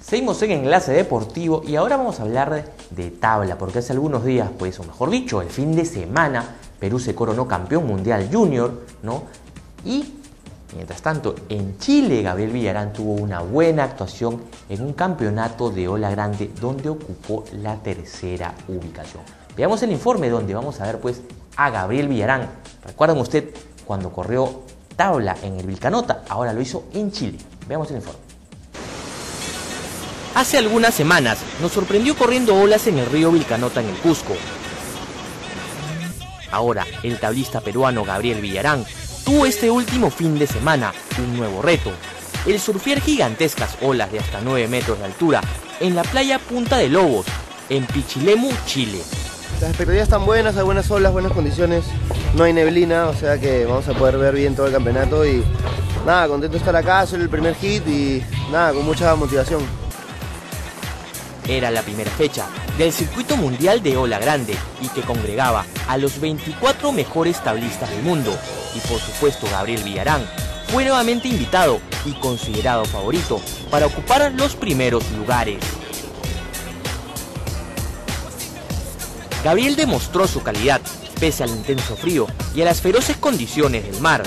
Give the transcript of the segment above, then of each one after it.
Seguimos en Enlace Deportivo y ahora vamos a hablar de tabla, porque hace algunos días, pues, o mejor dicho, el fin de semana, Perú se coronó campeón mundial junior, ¿no? Y, mientras tanto, en Chile, Gabriel Villarán tuvo una buena actuación en un campeonato de ola grande donde ocupó la tercera ubicación. Veamos el informe donde vamos a ver, pues, a Gabriel Villarán. ¿Recuerdan usted cuando corrió tabla en el Vilcanota? Ahora lo hizo en Chile. Veamos el informe. Hace algunas semanas nos sorprendió corriendo olas en el río Vilcanota en el Cusco. Ahora, el tablista peruano Gabriel Villarán tuvo este último fin de semana un nuevo reto: el surfear gigantescas olas de hasta 9 metros de altura en la playa Punta de Lobos, en Pichilemu, Chile. Las expectativas están buenas, hay buenas olas, buenas condiciones, no hay neblina, o sea que vamos a poder ver bien todo el campeonato y nada, contento de estar acá, soy el primer hit y nada, con mucha motivación. Era la primera fecha del circuito mundial de ola grande y que congregaba a los 24 mejores tablistas del mundo. Y por supuesto Gabriel Villarán fue nuevamente invitado y considerado favorito para ocupar los primeros lugares. Gabriel demostró su calidad pese al intenso frío y a las feroces condiciones del mar.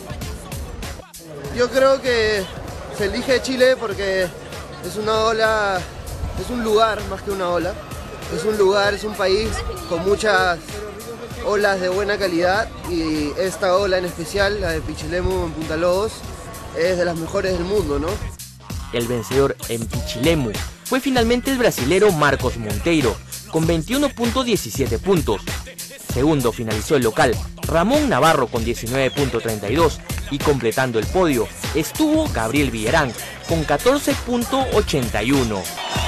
Yo creo que se elige Chile porque es una ola. Es un lugar más que una ola, es un lugar, es un país con muchas olas de buena calidad y esta ola en especial, la de Pichilemu en Punta Lobos, es de las mejores del mundo, ¿no? El vencedor en Pichilemu fue finalmente el brasilero Marcos Monteiro con 21.17 puntos. Segundo finalizó el local Ramón Navarro con 19.32 y completando el podio estuvo Gabriel Villarán con 14.81.